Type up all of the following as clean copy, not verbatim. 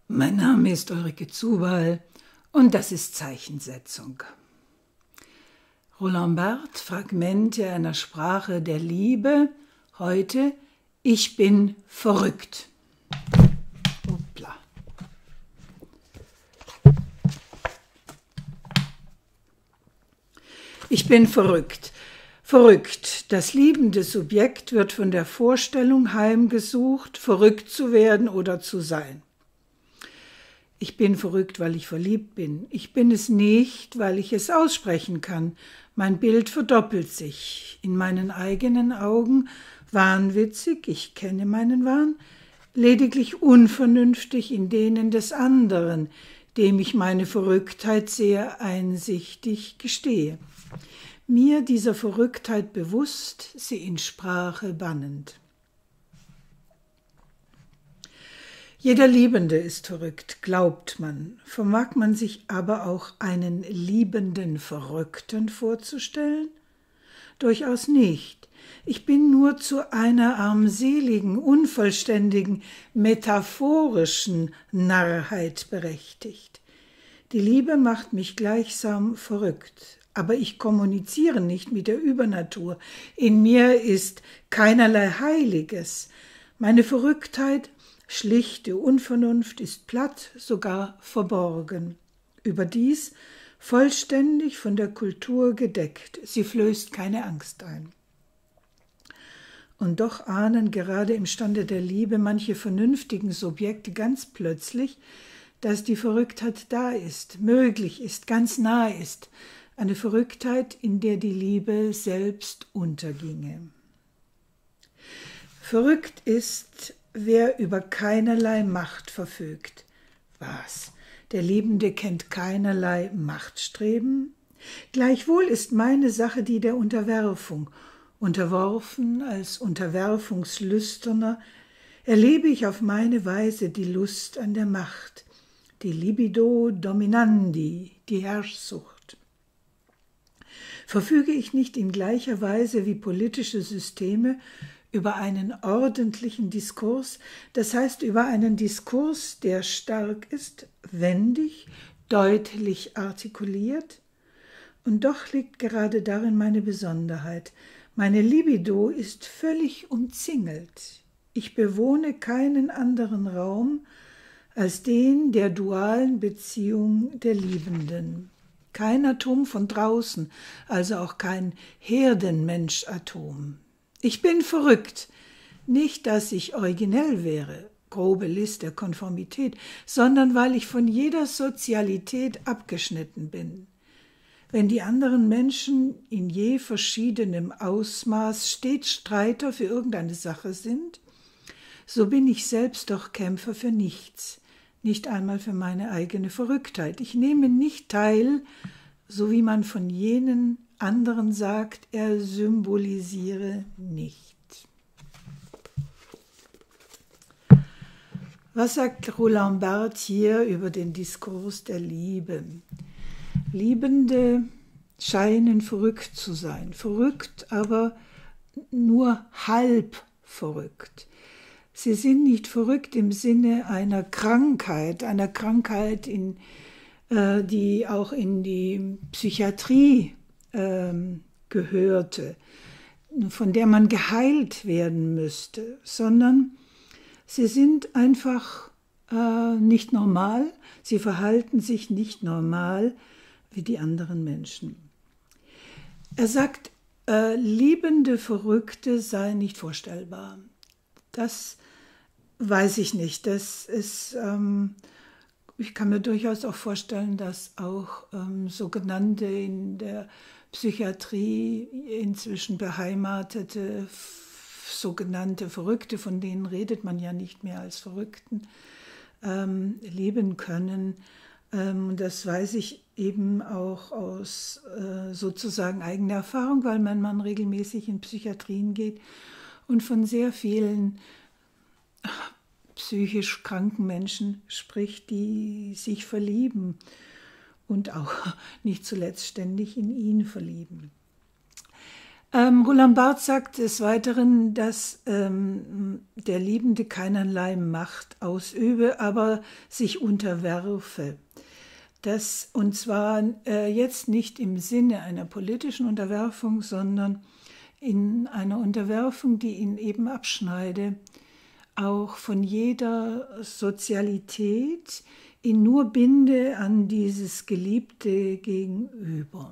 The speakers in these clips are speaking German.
Mein Name ist Ulrike Zubal und das ist Zeichensetzung. Roland Barthes, Fragmente einer Sprache der Liebe, heute: Ich bin verrückt. Hoppla. Ich bin verrückt. Verrückt. Das liebende Subjekt wird von der Vorstellung heimgesucht, verrückt zu werden oder zu sein. Ich bin verrückt, weil ich verliebt bin. Ich bin es nicht, weil ich es aussprechen kann. Mein Bild verdoppelt sich. In meinen eigenen Augen wahnwitzig, ich kenne meinen Wahn, lediglich unvernünftig in denen des anderen, dem ich meine Verrücktheit sehr einsichtig gestehe. Mir dieser Verrücktheit bewusst, sie in Sprache bannend. Jeder Liebende ist verrückt, glaubt man. Vermag man sich aber auch einen liebenden Verrückten vorzustellen? Durchaus nicht. Ich bin nur zu einer armseligen, unvollständigen, metaphorischen Narrheit berechtigt. Die Liebe macht mich gleichsam verrückt, aber ich kommuniziere nicht mit der Übernatur. In mir ist keinerlei Heiliges. Meine Verrücktheit, schlichte Unvernunft, ist platt, sogar verborgen. Überdies vollständig von der Kultur gedeckt. Sie flößt keine Angst ein. Und doch ahnen gerade im Stande der Liebe manche vernünftigen Subjekte ganz plötzlich, dass die Verrücktheit da ist, möglich ist, ganz nah ist. Eine Verrücktheit, in der die Liebe selbst unterginge. Verrückt ist, wer über keinerlei Macht verfügt. Was? Der Liebende kennt keinerlei Machtstreben? Gleichwohl ist meine Sache die der Unterwerfung. Unterworfen als Unterwerfungslüsterner erlebe ich auf meine Weise die Lust an der Macht, die Libido dominandi, die Herrschsucht. Verfüge ich nicht in gleicher Weise wie politische Systeme über einen ordentlichen Diskurs, das heißt über einen Diskurs, der stark ist, wendig, deutlich artikuliert? Und doch liegt gerade darin meine Besonderheit. Meine Libido ist völlig umzingelt. Ich bewohne keinen anderen Raum als den der dualen Beziehung der Liebenden. Kein Atom von draußen, also auch kein Herdenmensch-Atom. Ich bin verrückt. Nicht, dass ich originell wäre, grobe List der Konformität, sondern weil ich von jeder Sozialität abgeschnitten bin. Wenn die anderen Menschen in je verschiedenem Ausmaß stets Streiter für irgendeine Sache sind, so bin ich selbst doch Kämpfer für nichts, nicht einmal für meine eigene Verrücktheit. Ich nehme nicht teil, so wie man von jenen anderen sagt, er symbolisiere nicht. Was sagt Roland Barthes hier über den Diskurs der Liebe? Liebende scheinen verrückt zu sein, verrückt, aber nur halb verrückt. Sie sind nicht verrückt im Sinne einer Krankheit, die auch in die Psychiatrie gehörte, von der man geheilt werden müsste, sondern sie sind einfach nicht normal, sie verhalten sich nicht normal wie die anderen Menschen. Er sagt, liebende Verrückte seien nicht vorstellbar. Das weiß ich nicht. Das ist, ich kann mir durchaus auch vorstellen, dass auch sogenannte in der Psychiatrie inzwischen beheimatete sogenannte Verrückte, von denen redet man ja nicht mehr als Verrückten, leben können. Das weiß ich eben auch aus sozusagen eigener Erfahrung, weil mein Mann regelmäßig in Psychiatrien geht und von sehr vielen psychisch kranken Menschen spricht, die sich verlieben und auch nicht zuletzt ständig in ihn verlieben. Roland Barthes sagt des Weiteren, dass der Liebende keinerlei Macht ausübe, aber sich unterwerfe. Und zwar jetzt nicht im Sinne einer politischen Unterwerfung, sondern in einer Unterwerfung, die ihn eben abschneide, auch von jeder Sozialität, ihn nur binde an dieses Geliebte Gegenüber.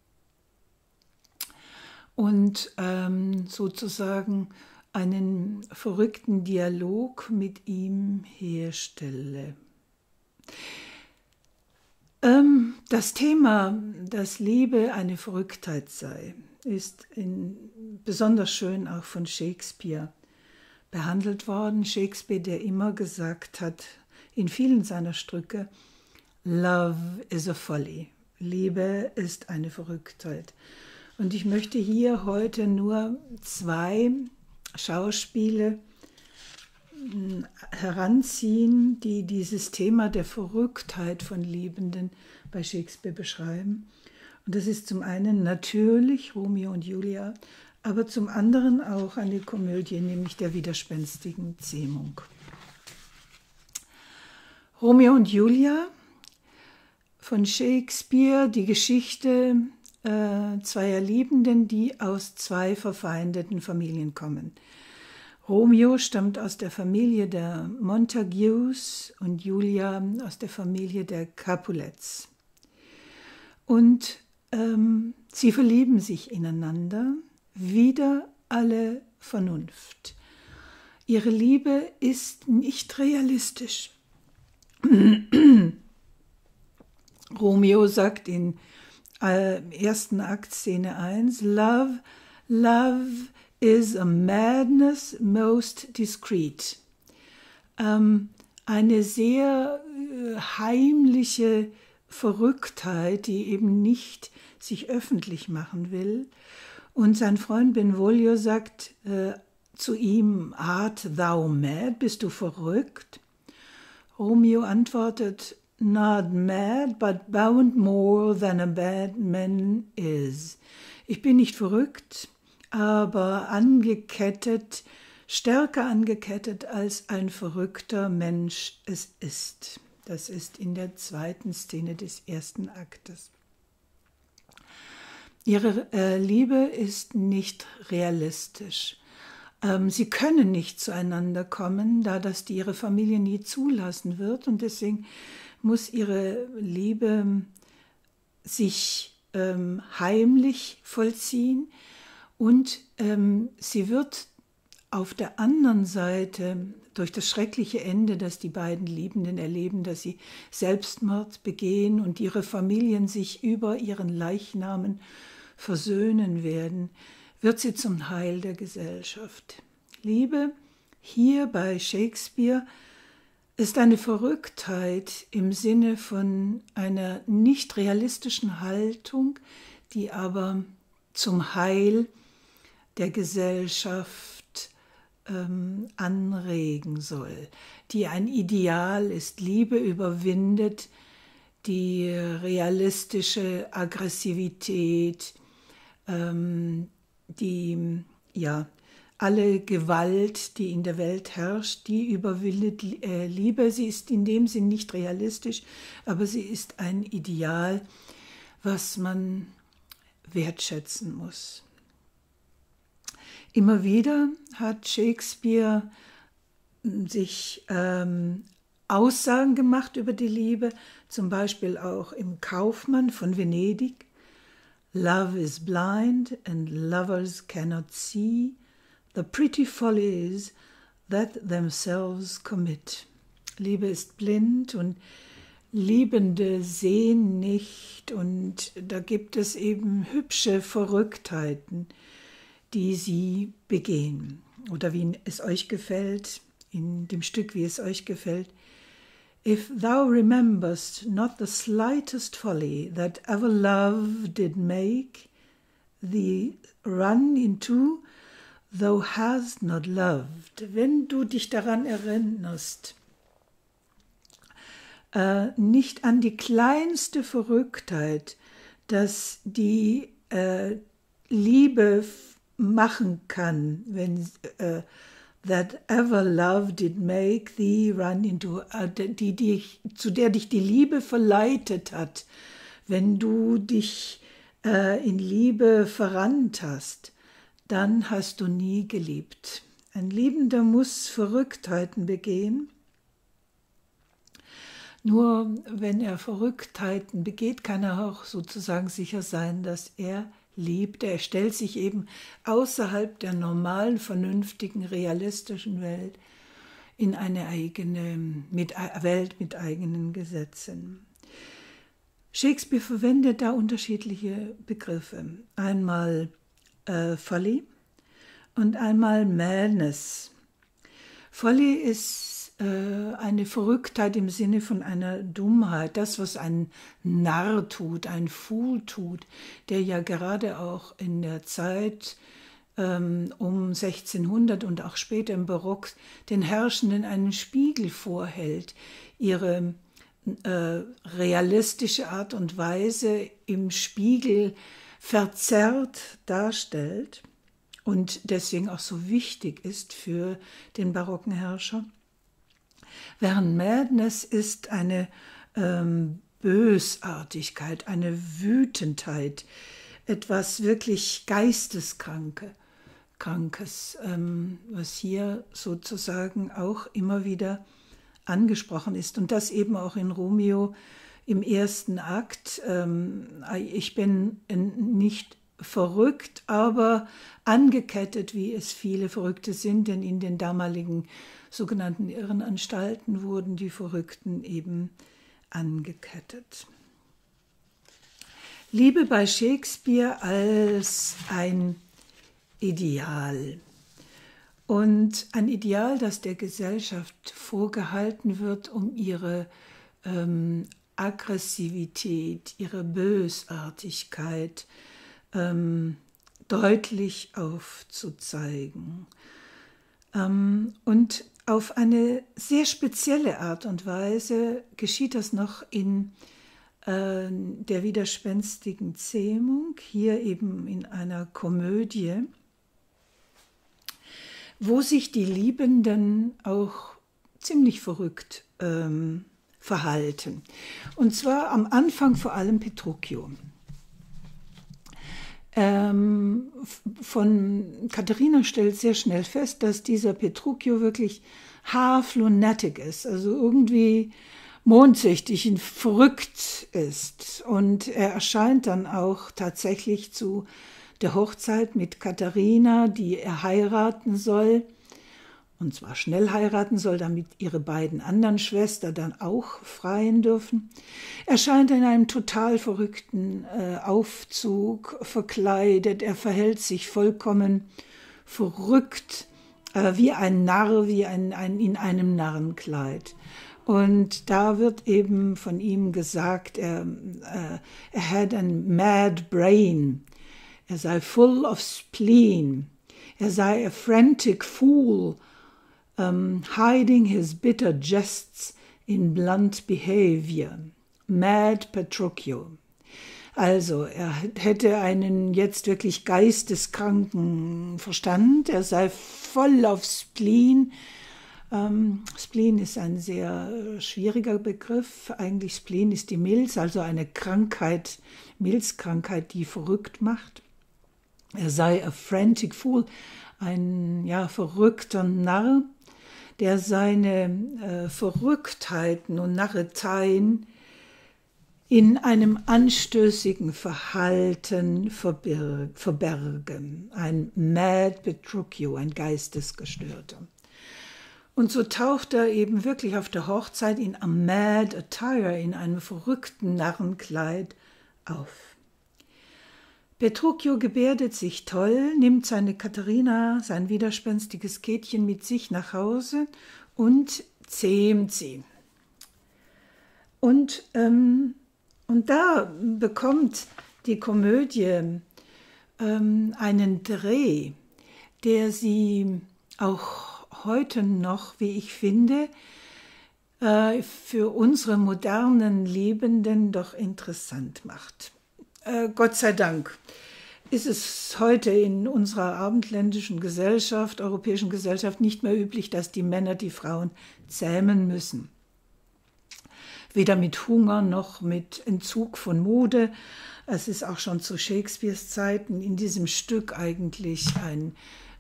Und sozusagen einen verrückten Dialog mit ihm herstelle. Das Thema, dass Liebe eine Verrücktheit sei, ist besonders schön auch von Shakespeare behandelt worden. Shakespeare, der immer gesagt hat, in vielen seiner Stücke, Love is a folly. Liebe ist eine Verrücktheit. Und ich möchte hier heute nur 2 Schauspiele heranziehen, die dieses Thema der Verrücktheit von Liebenden bei Shakespeare beschreiben. Und das ist zum einen natürlich Romeo und Julia, aber zum anderen auch eine Komödie, nämlich der widerspenstigen Zähmung. Romeo und Julia von Shakespeare, die Geschichte zweier Liebenden, die aus 2 verfeindeten Familien kommen. Romeo stammt aus der Familie der Montagues und Julia aus der Familie der Capulets. Und sie verlieben sich ineinander, wider alle Vernunft. Ihre Liebe ist nicht realistisch. Romeo sagt in 1. Akt, Szene 1, Love is a madness most discreet. Eine sehr heimliche Verrücktheit, die eben nicht sich öffentlich machen will. Und sein Freund Benvolio sagt zu ihm, Art thou mad? Bist du verrückt? Romeo antwortet, Not mad, but bound more than a bad man is. Ich bin nicht verrückt, aber angekettet, stärker angekettet als ein verrückter Mensch es ist. Das ist in der 2. Szene des 1. Aktes. Ihre Liebe ist nicht realistisch. Sie können nicht zueinander kommen, da das ihre Familie nie zulassen wird. Und deswegen muss ihre Liebe sich heimlich vollziehen. Und sie wird auf der anderen Seite durch das schreckliche Ende, das die beiden Liebenden erleben, dass sie Selbstmord begehen und ihre Familien sich über ihren Leichnamen versöhnen werden, wird sie zum Heil der Gesellschaft. Liebe hier bei Shakespeare ist eine Verrücktheit im Sinne von einer nicht realistischen Haltung, die aber zum Heil der Gesellschaft anregen soll, die ein Ideal ist. Liebe überwindet die realistische Aggressivität, alle Gewalt, die in der Welt herrscht, die überwindet Liebe. Sie ist in dem Sinn nicht realistisch, aber sie ist ein Ideal, was man wertschätzen muss. Immer wieder hat Shakespeare sich Aussagen gemacht über die Liebe, zum Beispiel auch im Kaufmann von Venedig. Love is blind and lovers cannot see the pretty follies that themselves commit. Liebe ist blind und Liebende sehen nicht, und da gibt es eben hübsche Verrücktheiten, die sie begehen. Oder wie es euch gefällt, in dem Stück, wie es euch gefällt. If thou rememberst not the slightest folly that ever love did make thee run into, thou hast not loved. Wenn du dich daran erinnerst, nicht an die kleinste Verrücktheit, dass die Liebe machen kann, wenn that ever love did make thee run into, zu der dich die Liebe verleitet hat, wenn du dich in Liebe verrannt hast, dann hast du nie geliebt. Ein Liebender muss Verrücktheiten begehen. Nur wenn er Verrücktheiten begeht, kann er auch sozusagen sicher sein, dass er liebt. Er stellt sich eben außerhalb der normalen, vernünftigen, realistischen Welt in eine eigene Welt mit eigenen Gesetzen. Shakespeare verwendet da unterschiedliche Begriffe. Einmal Folly und einmal Madness. Folly ist eine Verrücktheit im Sinne von einer Dummheit, das, was ein Narr tut, ein Fool tut, der ja gerade auch in der Zeit um 1600 und auch später im Barock den Herrschenden einen Spiegel vorhält, ihre realistische Art und Weise im Spiegel verzerrt darstellt und deswegen auch so wichtig ist für den barocken Herrscher. Während Madness ist eine Bösartigkeit, eine Wütendheit, etwas wirklich Geisteskrankes, was hier sozusagen auch immer wieder angesprochen ist. Und das eben auch in Romeo im ersten Akt. Ich bin nicht verrückt, aber angekettet, wie es viele Verrückte sind, denn in den damaligen sogenannten Irrenanstalten wurden die Verrückten eben angekettet. Liebe bei Shakespeare als ein Ideal. Und ein Ideal, das der Gesellschaft vorgehalten wird, um ihre Aggressivität, ihre Bösartigkeit deutlich aufzuzeigen. Und auf eine sehr spezielle Art und Weise geschieht das noch in der widerspenstigen Zähmung, hier eben in einer Komödie, wo sich die Liebenden auch ziemlich verrückt verhalten. Und zwar am Anfang vor allem Petruchio. Von Katharina stellt sehr schnell fest, dass dieser Petruchio wirklich half lunatic ist, also irgendwie mondsüchtig und verrückt ist. Und er erscheint dann auch tatsächlich zu der Hochzeit mit Katharina, die er heiraten soll, und zwar schnell heiraten soll, damit ihre beiden anderen Schwestern dann auch freien dürfen. Er scheint in einem total verrückten Aufzug verkleidet. Er verhält sich vollkommen verrückt, wie ein Narr, wie in einem Narrenkleid. Und da wird eben von ihm gesagt, er had a mad brain, er sei full of spleen, er sei a frantic fool, hiding his bitter jests in blunt behavior. Mad Petruchio. Also, er hätte einen jetzt wirklich geisteskranken Verstand, er sei voll auf Spleen. Spleen ist ein sehr schwieriger Begriff. Eigentlich Spleen ist die Milz, also eine Krankheit, Milzkrankheit, die verrückt macht. Er sei a frantic fool, ein verrückter Narr, der seine Verrücktheiten und Narreteien in einem anstößigen Verhalten verbergen. Ein Mad Petruchio, ein Geistesgestörter. Und so taucht er eben wirklich auf der Hochzeit in a mad attire, in einem verrückten Narrenkleid auf. Petruchio gebärdet sich toll, nimmt seine Katharina, sein widerspenstiges Käthchen, mit sich nach Hause und zähmt sie. Und da bekommt die Komödie einen Dreh, der sie auch heute noch, wie ich finde, für unsere modernen Liebenden doch interessant macht. Gott sei Dank. ist es heute in unserer abendländischen Gesellschaft, europäischen Gesellschaft nicht mehr üblich, dass die Männer die Frauen zähmen müssen. Weder mit Hunger noch mit Entzug von Mode. Es ist auch schon zu Shakespeares Zeiten in diesem Stück eigentlich ein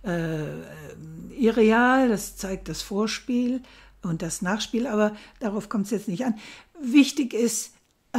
Irreal, das zeigt das Vorspiel und das Nachspiel, aber darauf kommt es jetzt nicht an. Wichtig ist,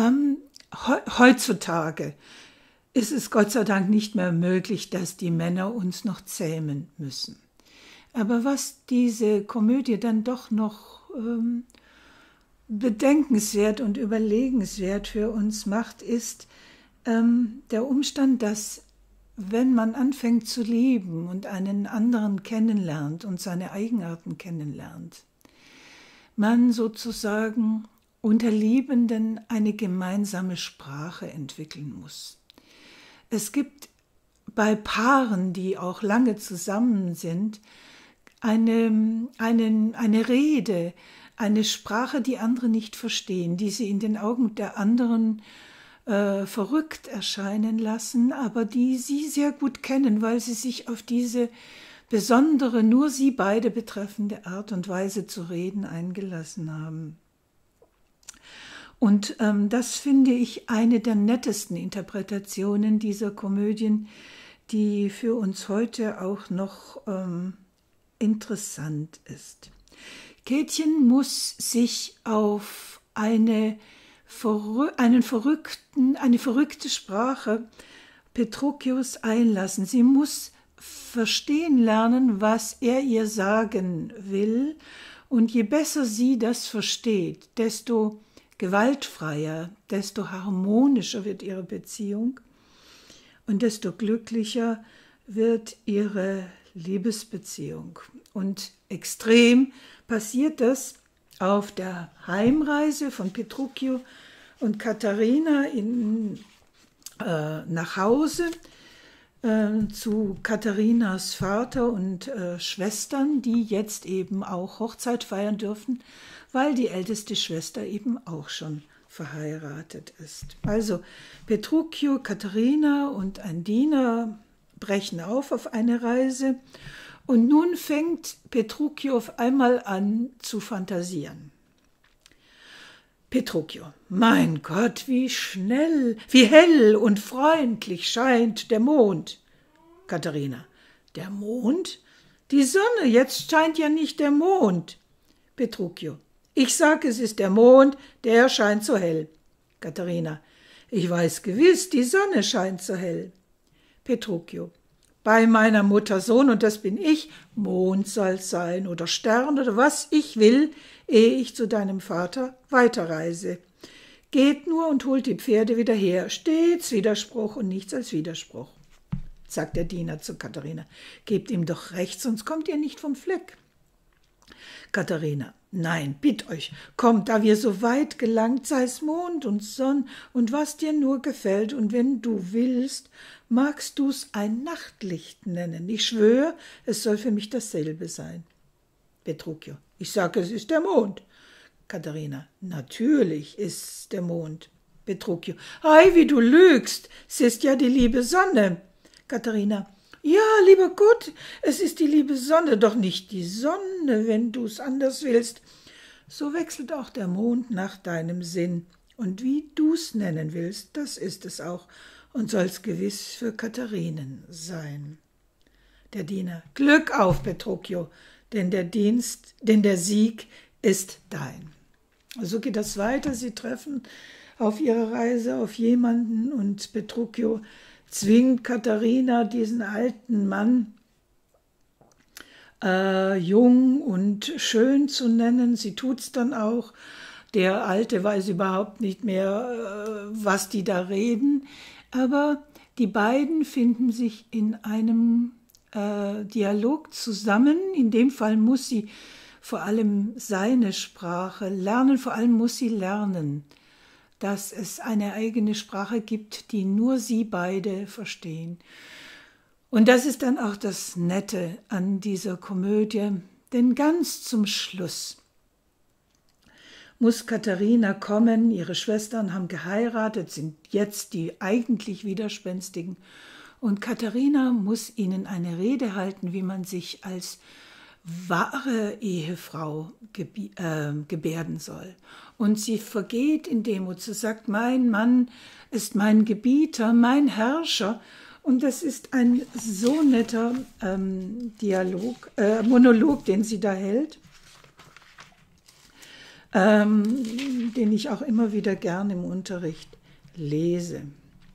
heutzutage ist es Gott sei Dank nicht mehr möglich, dass die Männer uns noch zähmen müssen. Aber was diese Komödie dann doch noch bedenkenswert und überlegenswert für uns macht, ist der Umstand, dass wenn man anfängt zu lieben und einen anderen kennenlernt und seine Eigenarten kennenlernt, man sozusagen unter Liebenden eine gemeinsame Sprache entwickeln muss. Es gibt bei Paaren, die auch lange zusammen sind, eine Rede, eine Sprache, die andere nicht verstehen, die sie in den Augen der anderen verrückt erscheinen lassen, aber die sie sehr gut kennen, weil sie sich auf diese besondere, nur sie beide betreffende Art und Weise zu reden eingelassen haben. Und das finde ich eine der nettesten Interpretationen dieser Komödien, die für uns heute auch noch interessant ist. Käthchen muss sich auf eine verrückte Sprache Petruchius einlassen. Sie muss verstehen lernen, was er ihr sagen will. Und je besser sie das versteht, desto gewaltfreier, desto harmonischer wird ihre Beziehung und desto glücklicher wird ihre Liebesbeziehung. Und extrem passiert das auf der Heimreise von Petruchio und Katharina nach Hause zu Katharinas Vater und Schwestern, die jetzt eben auch Hochzeit feiern dürfen, weil die älteste Schwester eben auch schon verheiratet ist. Also Petruchio, Katharina und ein Diener brechen auf eine Reise und nun fängt Petruchio auf einmal an zu fantasieren. Petruchio: Mein Gott, wie schnell, wie hell und freundlich scheint der Mond. Katharina: Der Mond? Die Sonne, jetzt scheint ja nicht der Mond. Petruchio: Ich sag, es ist der Mond, der scheint so hell. Katharina: Ich weiß gewiss, die Sonne scheint so hell. Petruchio: Bei meiner Mutter Sohn, und das bin ich, Mond soll's sein oder Stern oder was ich will, ehe ich zu deinem Vater weiterreise. Geht nur und holt die Pferde wieder her. Stets Widerspruch und nichts als Widerspruch. Sagt der Diener zu Katharina: Gebt ihm doch recht, sonst kommt ihr nicht vom Fleck. Katharina: Nein, bitt euch, kommt, da wir so weit gelangt, sei's Mond und Sonn und was dir nur gefällt, und wenn du willst, magst du's ein Nachtlicht nennen. Ich schwöre, es soll für mich dasselbe sein. Petruchio: Ich sage, es ist der Mond. Katharina: Natürlich ist's der Mond. Petruchio: Ei, wie du lügst, es ist ja die liebe Sonne. Katharina: Ja, lieber Gott, es ist die liebe Sonne, doch nicht die Sonne, wenn du's anders willst. So wechselt auch der Mond nach deinem Sinn. Und wie du's nennen willst, das ist es auch und soll's gewiss für Katharinen sein. Der Diener: Glück auf, Petruchio, denn der Sieg ist dein. So geht das weiter. Sie treffen auf ihrer Reise auf jemanden und Petruchio zwingt Katharina, diesen alten Mann jung und schön zu nennen. Sie tut's dann auch. Der Alte weiß überhaupt nicht mehr, was die da reden. Aber die beiden finden sich in einem Dialog zusammen. In dem Fall muss sie vor allem seine Sprache lernen. Vor allem muss sie lernen, dass es eine eigene Sprache gibt, die nur sie beide verstehen. Und das ist dann auch das Nette an dieser Komödie, denn ganz zum Schluss muss Katharina kommen, ihre Schwestern haben geheiratet, sind jetzt die eigentlich Widerspenstigen, Und Katharina muss ihnen eine Rede halten, wie man sich als wahre Ehefrau gebärden soll. Und sie vergeht in Demut. Sie sagt, mein Mann ist mein Gebieter, mein Herrscher. Und das ist ein so netter Monolog, den sie da hält, den ich auch immer wieder gerne im Unterricht lese.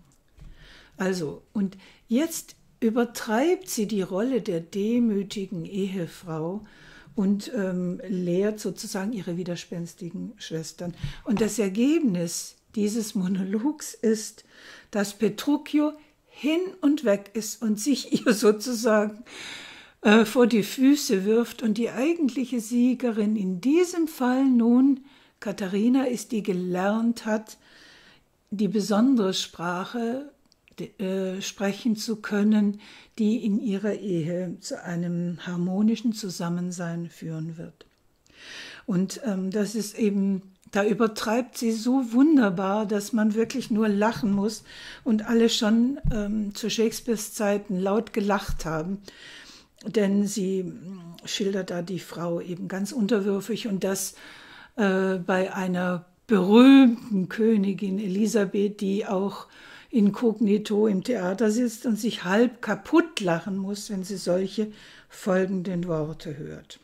Also, und jetzt übertreibt sie die Rolle der demütigen Ehefrau und lehrt sozusagen ihre widerspenstigen Schwestern. Und das Ergebnis dieses Monologs ist, dass Petruchio hin und weg ist und sich ihr sozusagen vor die Füße wirft. Und die eigentliche Siegerin in diesem Fall nun Katharina ist, die gelernt hat, die besondere Sprache sprechen zu können, die in ihrer Ehe zu einem harmonischen Zusammensein führen wird. Und das ist eben, da übertreibt sie so wunderbar, dass man wirklich nur lachen muss und alle schon zu Shakespeares Zeiten laut gelacht haben, denn sie schildert da die Frau eben ganz unterwürfig und das bei einer berühmten Königin Elisabeth, die auch inkognito im Theater sitzt und sich halb kaputt lachen muss, wenn sie solche folgenden Worte hört.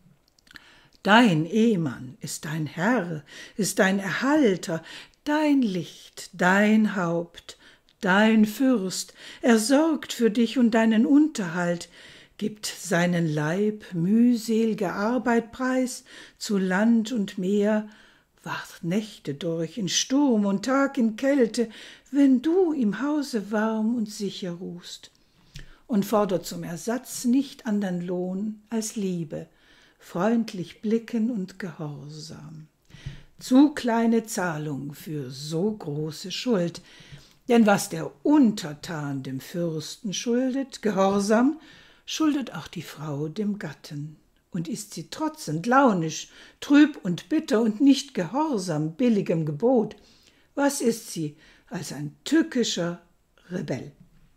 Dein Ehemann ist dein Herr, ist dein Erhalter, dein Licht, dein Haupt, dein Fürst. Er sorgt für dich und deinen Unterhalt, gibt seinen Leib mühsel'ge Arbeit preis zu Land und Meer, wacht Nächte durch in Sturm und Tag in Kälte, wenn du im Hause warm und sicher ruhst, und fordert zum Ersatz nicht andern Lohn als Liebe, freundlich blicken und Gehorsam. Zu kleine Zahlung für so große Schuld, denn was der Untertan dem Fürsten schuldet, Gehorsam, schuldet auch die Frau dem Gatten. Und ist sie trotzend, launisch, trüb und bitter und nicht gehorsam billigem Gebot, was ist sie als ein tückischer Rebell?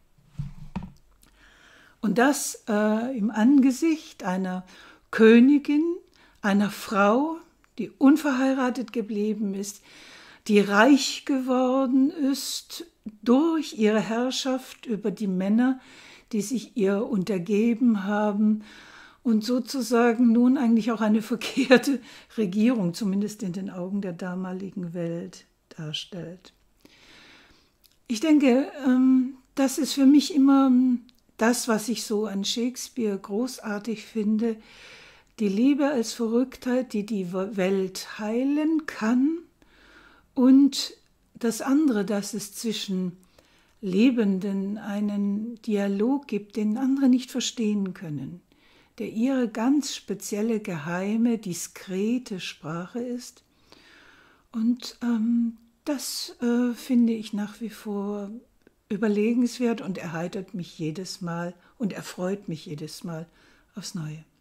Und das im Angesicht einer Königin, einer Frau, die unverheiratet geblieben ist, die reich geworden ist durch ihre Herrschaft über die Männer, die sich ihr untergeben haben, und sozusagen nun eigentlich auch eine verkehrte Regierung, zumindest in den Augen der damaligen Welt, darstellt. Ich denke, das ist für mich immer das, was ich so an Shakespeare großartig finde, die Liebe als Verrücktheit, die die Welt heilen kann, und das andere, dass es zwischen Lebenden einen Dialog gibt, den andere nicht verstehen können, der ihre ganz spezielle, geheime, diskrete Sprache ist. Und das finde ich nach wie vor überlegenswert und erheitert mich jedes Mal und erfreut mich jedes Mal aufs Neue.